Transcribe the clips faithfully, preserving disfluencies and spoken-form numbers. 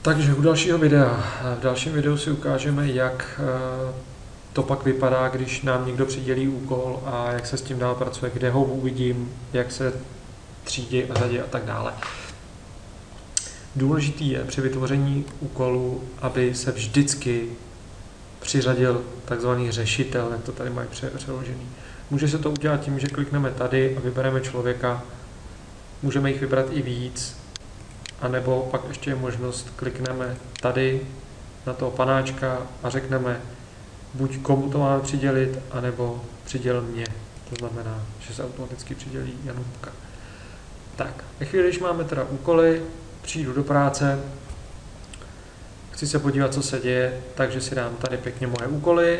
Takže u dalšího videa. V dalším videu si ukážeme, jak to pak vypadá, když nám někdo přidělí úkol a jak se s tím dál pracuje, kde ho uvidím, jak se třídí a řadí a tak dále. Důležitý je při vytvoření úkolu, aby se vždycky přiřadil takzvaný řešitel, jak to tady mají přeložený. Může se to udělat tím, že klikneme tady a vybereme člověka. Můžeme jich vybrat i víc, anebo pak ještě je možnost, klikneme tady na toho panáčka a řekneme buď komu to máme přidělit, anebo přiděl mě. To znamená, že se automaticky přidělí Janůvka. Tak, ve chvíli, když máme teda úkoly, přijdu do práce, chci se podívat, co se děje, takže si dám tady pěkně moje úkoly.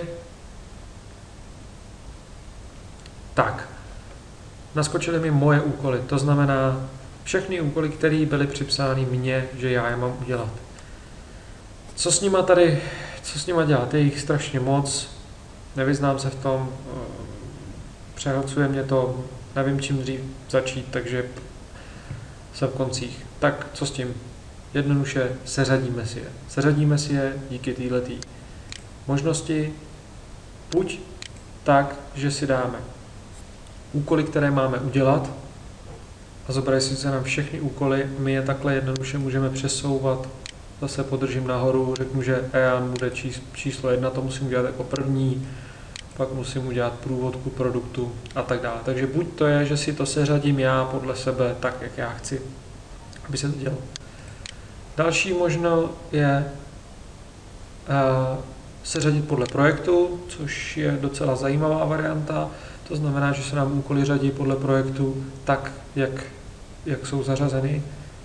Tak, naskočily mi moje úkoly, to znamená všechny úkoly, které byly připsány mně, že já je mám udělat. Co s nima tady, co s nima dělat? Je jich strašně moc, nevyznám se v tom, přehlcuje mě to, nevím čím dřív začít, takže jsem v koncích. Tak co s tím? Jednoduše seřadíme si je. Seřadíme si je díky této možnosti, buď tak, že si dáme úkoly, které máme udělat a zobrají si se nám všechny úkoly, my je takhle jednoduše můžeme přesouvat, zase podržím nahoru, řeknu, že Ean bude číslo jedna, to musím udělat jako první, pak musím udělat průvodku produktu a tak dále. Takže buď to je, že si to seřadím já podle sebe tak, jak já chci, aby se to dělalo. Další možno je uh, seřadit podle projektu, což je docela zajímavá varianta. To znamená, že se nám úkoly řadí podle projektu tak, jak, jak jsou zařazeny.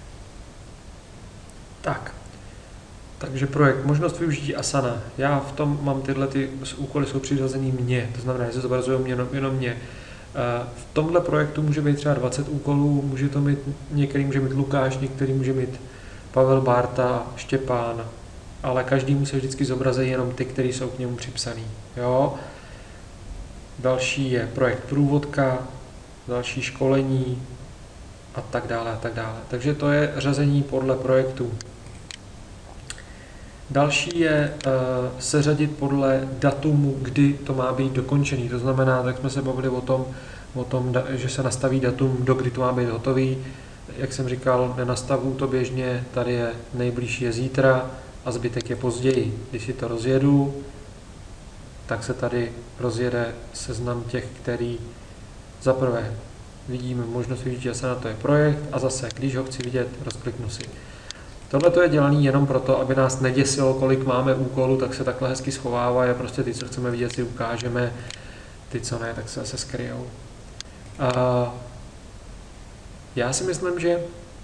Tak. Takže projekt, možnost využití Asana. Já v tom mám tyhle ty úkoly, jsou přiřazený mně, to znamená, že se zobrazují mě, jenom mě. V tomhle projektu může být třeba dvacet úkolů, může to mít, některý může mít Lukáš, některý může mít Pavel, Bárta, Štěpán, ale každý se vždycky zobrazí jenom ty, které jsou k němu připsaný. Jo? Další je projekt průvodka, další školení a tak dále a tak dále. Takže to je řazení podle projektu. Další je uh, seřadit podle datumu, kdy to má být dokončený. To znamená, tak jsme se bavili o tom, o tom, že se nastaví datum, do kdy to má být hotový. Jak jsem říkal, nenastavu to běžně, tady je nejbližší je zítra a zbytek je později. Když si to rozjedu, tak se tady rozjede seznam těch, který za prvé vidíme možnost využití Asana, to je projekt, a zase, když ho chci vidět, rozkliknu si. Tohle to je dělané jenom proto, aby nás neděsilo, kolik máme úkolů, tak se takhle hezky schovává a prostě ty, co chceme vidět, si ukážeme, ty, co ne, tak se zase skryjou. A já si myslím, že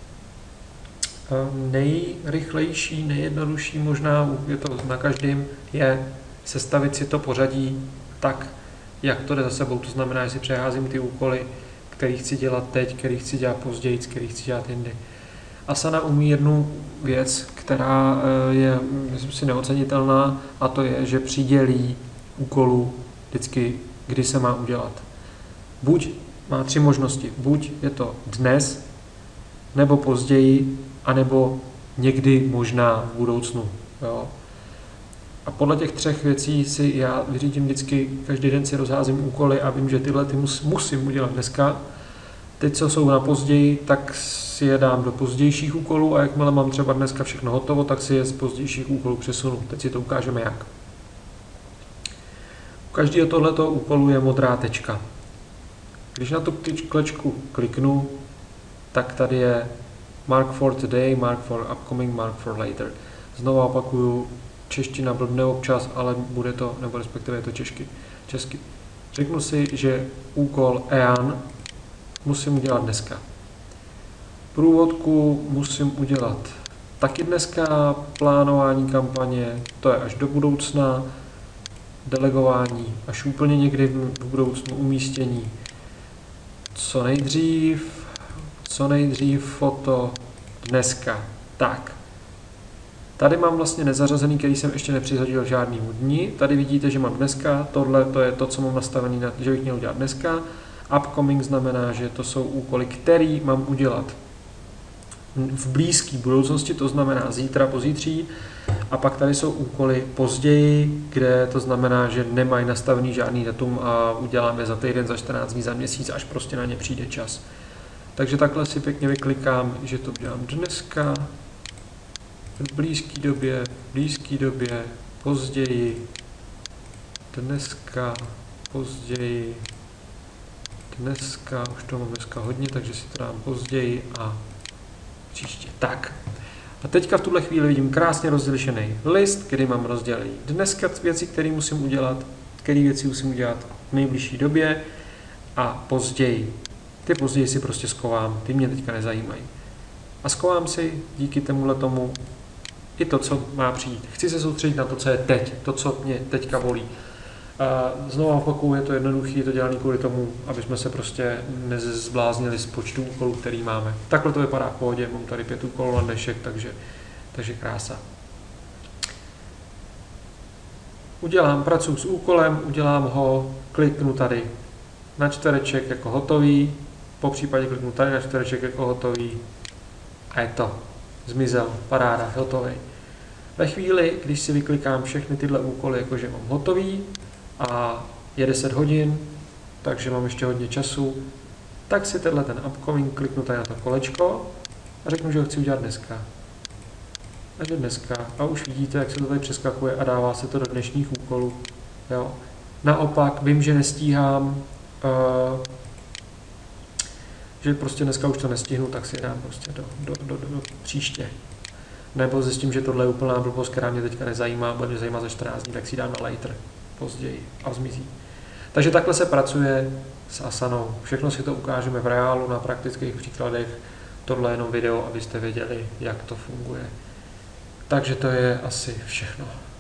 nejrychlejší, nejjednodušší, možná je to na každém, je sestavit si to pořadí tak, jak to jde za sebou. To znamená, že si přeházím ty úkoly, který chci dělat teď, který chci dělat později, který chci dělat jindy. Asana umí jednu věc, která je, myslím si, neocenitelná, a to je, že přidělí úkolů vždycky, kdy se má udělat. Buď má tři možnosti. Buď je to dnes, nebo později, anebo někdy možná v budoucnu. Jo. A podle těch třech věcí si já vyřídím vždycky, každý den si rozházím úkoly a vím, že tyhle ty mus, musím udělat dneska. Ty, co jsou na později, tak si je dám do pozdějších úkolů a jakmile mám třeba dneska všechno hotovo, tak si je z pozdějších úkolů přesunu. Teď si to ukážeme jak. U každého tohoto úkolu je modrá tečka. Když na tu klečku kliknu, tak tady je mark for today, mark for upcoming, mark for later. Znovu opakuju, čeština blbne občas, ale bude to, nebo respektive je to češky, česky. Řeknu si, že úkol Ean musím udělat dneska. Průvodku musím udělat taky dneska, plánování kampaně, to je až do budoucna, delegování až úplně někdy v budoucnu, umístění co nejdřív, co nejdřív foto dneska. Tak. Tady mám vlastně nezařazený, který jsem ještě nepřiřadil žádnýmu dni. Tady vidíte, že mám dneska, tohle to je to, co mám nastavený, na, že bych měl udělat dneska. Upcoming znamená, že to jsou úkoly, který mám udělat v blízké budoucnosti, to znamená zítra, pozítří, a pak tady jsou úkoly později, kde to znamená, že nemají nastavený žádný datum a uděláme za týden, za čtrnáct dní, za měsíc, až prostě na ně přijde čas. Takže takhle si pěkně vyklikám, že to udělám dneska, v blízké době, v blízké době, později, dneska, později, dneska, už to mám dneska hodně, takže si to dám později a příště. Tak. A teďka v tuhle chvíli vidím krásně rozlišený list, který mám rozdělený dneska věci, které musím udělat, které věci musím udělat v nejbližší době a později. Ty později si prostě schovám, ty mě teďka nezajímají. A schovám si díky tomuhle tomu i to, co má přijít. Chci se soustředit na to, co je teď, to, co mě teďka volí. A znovu opakuju, je to jednoduché, je to dělané kvůli tomu, aby jsme se prostě nezbláznili z počtu úkolů, který máme. Takhle to vypadá v pohodě, mám tady pět úkolů na dnešek, takže, takže krása. Udělám, pracuji s úkolem, udělám ho, kliknu tady na čtvereček jako hotový, po případě kliknu tady na čtvereček jako hotový a je to. Zmizel, paráda, hotový. Ve chvíli, když si vyklikám všechny tyhle úkoly, jakože mám hotový a je deset hodin, takže mám ještě hodně času, tak si tenhle ten upcoming kliknu tady na to kolečko a řeknu, že ho chci udělat dneska. A že dneska. A už vidíte, jak se to tady přeskakuje a dává se to do dnešních úkolů. Jo. Naopak vím, že nestíhám, uh, že prostě dneska už to nestihnu, tak si dám prostě do, do, do, do, do příště. Nebo zjistím, že tohle je úplná blbost, která mě teďka nezajímá, bude mě zajímat za čtrnáct dní, tak si dám na later později a zmizí. Takže takhle se pracuje s asanou. Všechno si to ukážeme v reálu na praktických příkladech. Tohle je jenom video, abyste věděli, jak to funguje. Takže to je asi všechno.